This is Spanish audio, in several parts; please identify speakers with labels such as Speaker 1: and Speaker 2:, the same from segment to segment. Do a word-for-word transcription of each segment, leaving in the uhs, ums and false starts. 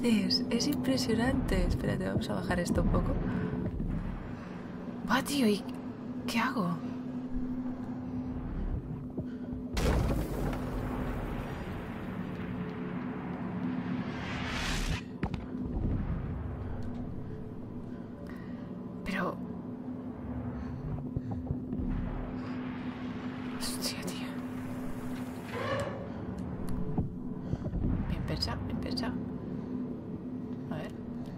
Speaker 1: dices? Es impresionante. Espérate, vamos a bajar esto un poco. Va, tío, ¿y qué hago? Pero... Hostia, tío. Bien pensado, bien pensado. A ver.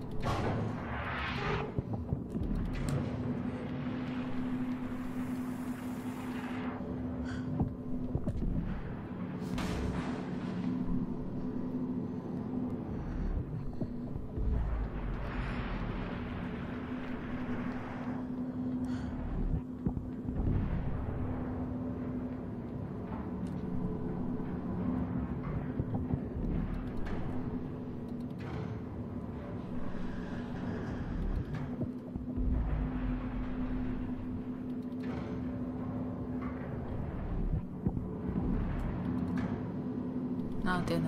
Speaker 1: No entiendo.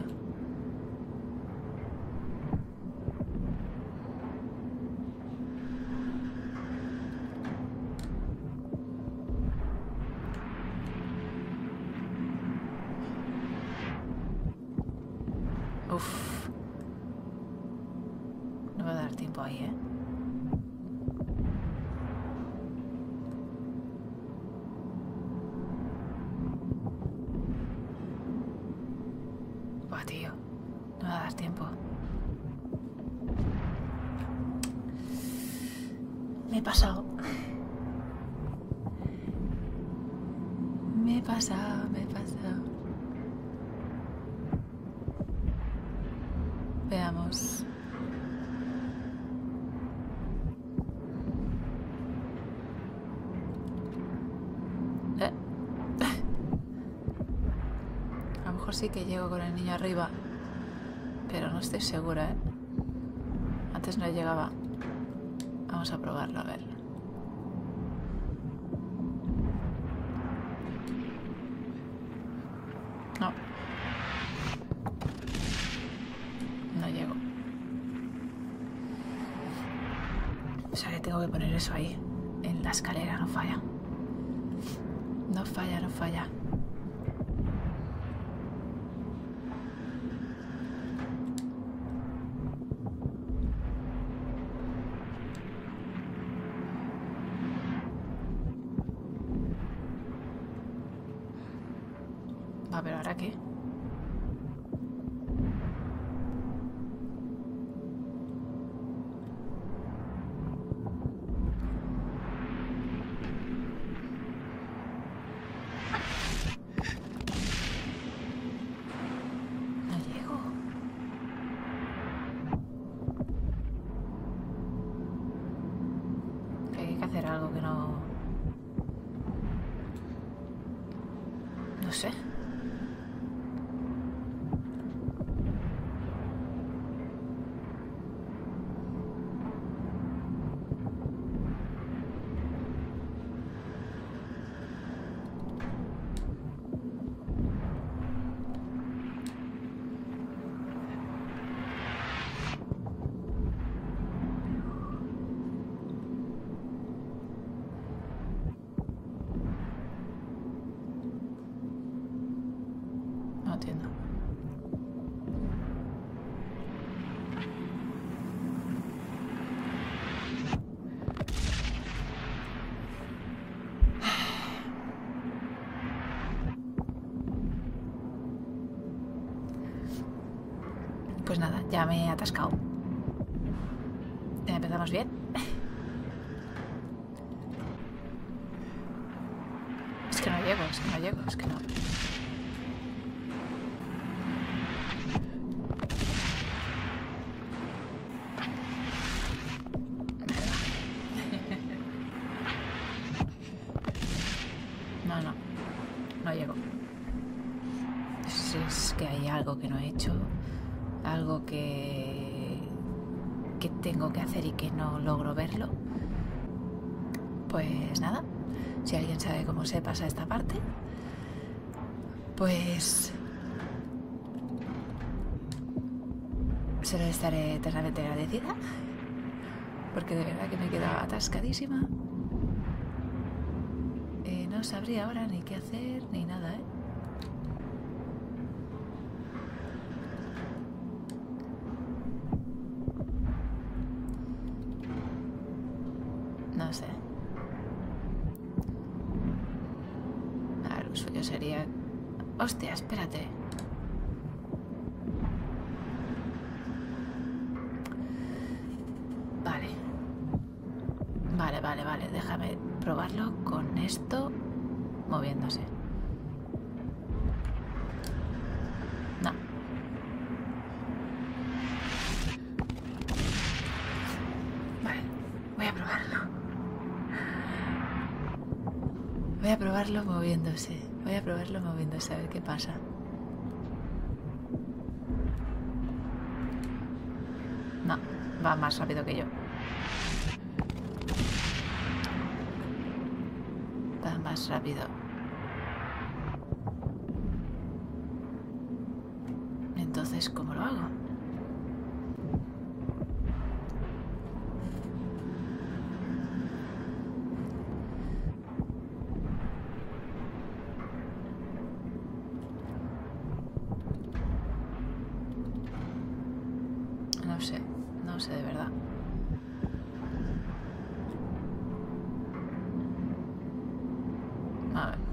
Speaker 1: Uf. No va a dar tiempo ahí, ¿eh? Buah, tío. No va a dar tiempo. Me he pasado. Me he pasado, me he pasado. Veamos. Eh. A lo mejor sí que llego con el niño arriba, pero no estoy segura, ¿eh? Antes no llegaba. Vamos a probarlo, a ver. No. No llego. O sea que tengo que poner eso ahí, en la escalera, no falla. No falla, no falla. Va, pero ¿ahora qué? No llego. Hay que hacer algo que no... No sé. No entiendo. Pues nada, ya me he atascado. ¿Ya empezamos bien? Es que no llego, es que no llego, es que no. No, no, no llego. Es, es que hay algo que no he hecho, algo que, que tengo que hacer y que no logro verlo. Pues nada, si alguien sabe cómo se pasa esta parte, pues Se lo estaré eternamente agradecida. Porque de verdad que me he quedado atascadísima. Eh, no sabría ahora ni qué hacer ni nada, ¿eh? No sé. Ah, lo suyo sería... Hostia, espérate. Vale. Vale, vale, vale. Déjame probarlo con esto moviéndose. No. Vale, voy a probarlo. Voy a probarlo moviéndose. Voy a probarlo moviéndose a ver qué pasa. No, va más rápido que yo. Va más rápido. Entonces, ¿cómo lo hago? No sé, no sé de verdad. A ver.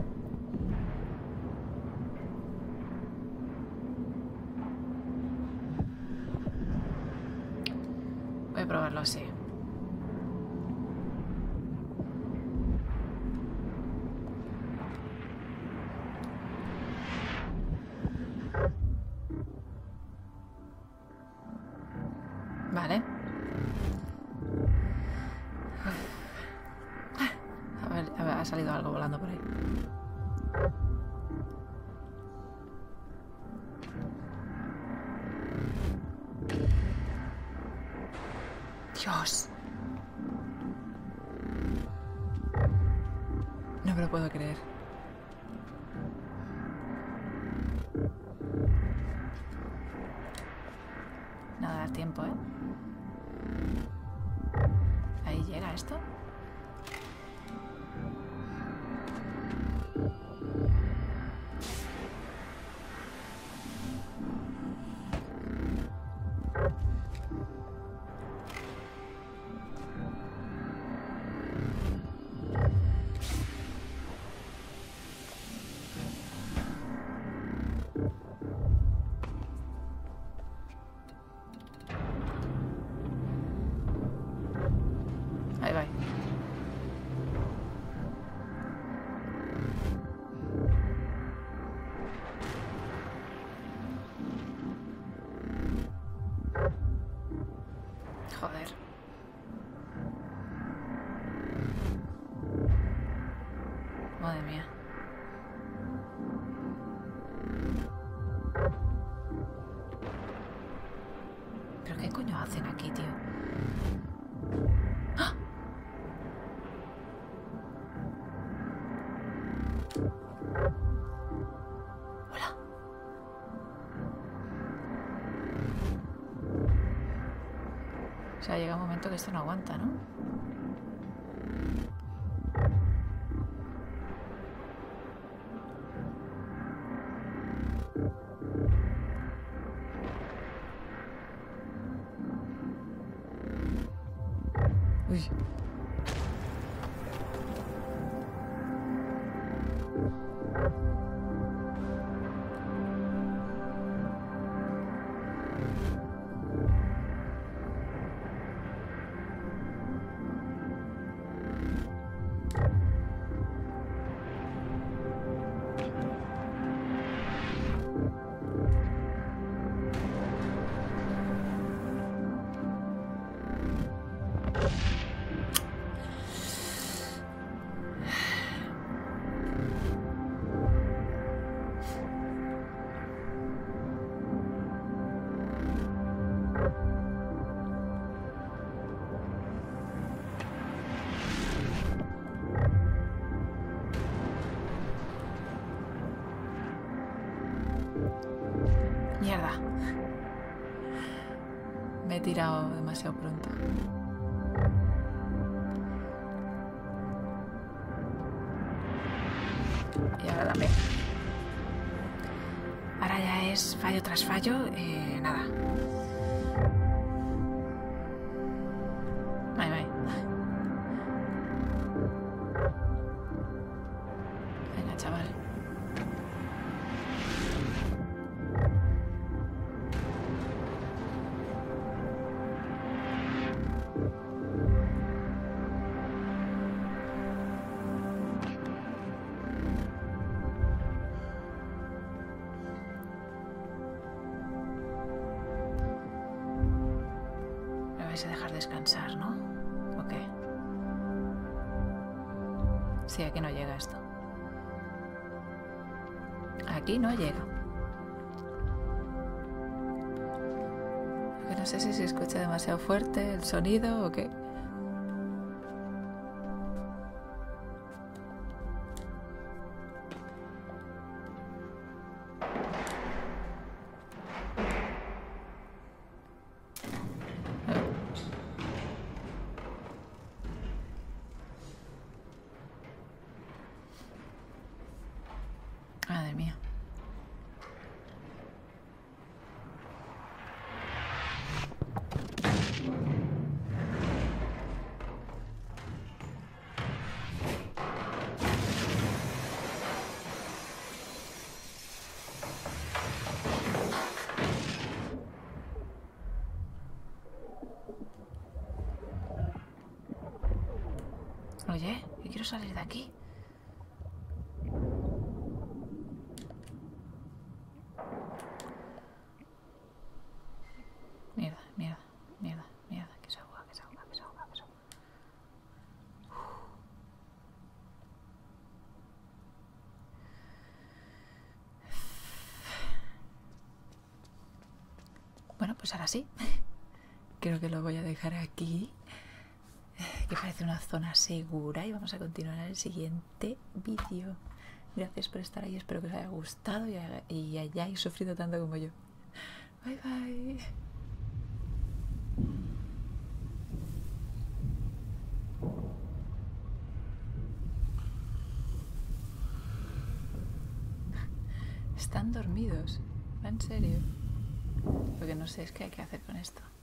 Speaker 1: Voy a probarlo así. Vale. A ver, a ver, ha salido algo volando por ahí. Dios. No me lo puedo creer. No va a dar tiempo, ¿eh? Ahí llega esto. Ahí va. Joder. Madre mía. ¿Pero qué coño hacen aquí, tío? ¡Ah! Hola. O sea, llega un momento que esto no aguanta, ¿no? Uy. he tirado demasiado pronto. Y ahora también. Ahora ya es fallo tras fallo. Eh, nada. Vale, vale. Venga, chaval. Me vais a dejar descansar, ¿no? ¿O qué? Sí, aquí no llega esto. Aquí no llega. Porque no sé si se escucha demasiado fuerte el sonido o qué. Madre mía. Oye, yo quiero salir de aquí. Mierda, mierda, mierda, mierda. Que se ahoga, que se ahoga, que se ahoga, que se ahoga. Bueno, pues ahora sí. Creo que lo voy a dejar aquí. Que parece una zona segura. Y vamos a continuar en el siguiente vídeo. Gracias por estar ahí. Espero que os haya gustado y hayáis sufrido tanto como yo. Bye, bye. Están dormidos. ¿En serio? Lo que no sé es qué hay que hacer con esto.